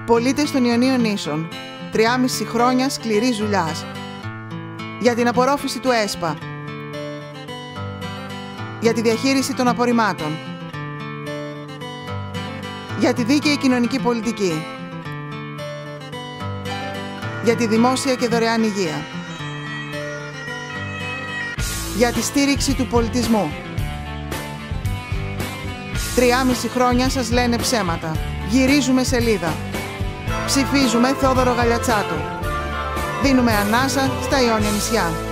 Πολίτες των Ιωνίων Νήσων, 3,5 χρόνια σκληρής δουλειάς. Για την απορρόφηση του ΕΣΠΑ. Για τη διαχείριση των απορριμμάτων. Για τη δίκαιη κοινωνική πολιτική. Για τη δημόσια και δωρεάν υγεία. Για τη στήριξη του πολιτισμού. 3,5 χρόνια σας λένε ψέματα. Γυρίζουμε σελίδα. Ψηφίζουμε Θόδωρο Γαλιατσάτο. Δίνουμε ανάσα στα Ιόνια νησιά.